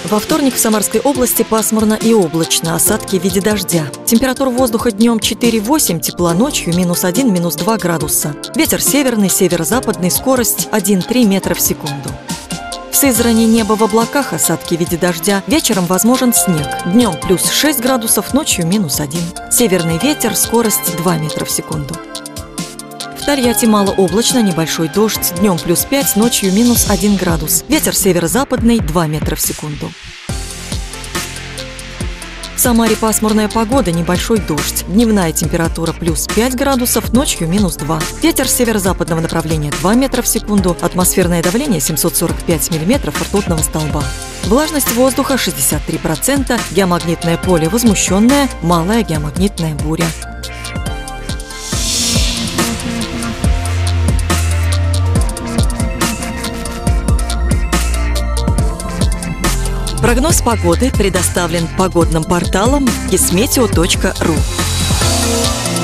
Во вторник в Самарской области пасмурно и облачно, осадки в виде дождя. Температура воздуха днем 4-8, тепла ночью -1, -2 градуса. Ветер северный, северо-западный, скорость 1,3 метра в секунду. В Сызрани небо в облаках, осадки в виде дождя. Вечером возможен снег. Днем +6 градусов, ночью -1. Северный ветер, скорость 2 метра в секунду. В Тольятти малооблачно, небольшой дождь. Днем +5, ночью -1 градус. Ветер северо-западный, 2 метра в секунду. В Самаре пасмурная погода, небольшой дождь. Дневная температура +5 градусов, ночью -2. Ветер северо-западного направления 2 метра в секунду. Атмосферное давление 745 миллиметров ртутного столба. Влажность воздуха 63%. Геомагнитное поле возмущенное. Малая геомагнитная буря. Прогноз погоды предоставлен погодным порталом Gizmeteo.ru.